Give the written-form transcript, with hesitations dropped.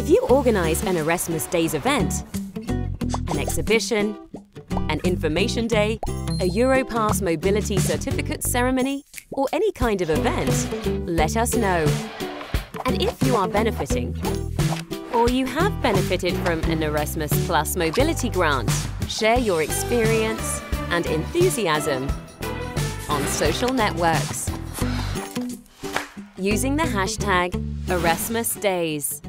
If you organise an Erasmus Days event, an exhibition, an information day, a Europass mobility certificate ceremony, or any kind of event, let us know. And if you are benefiting, or you have benefited from an Erasmus Plus mobility grant, share your experience and enthusiasm on social networks using the hashtag Erasmus Days.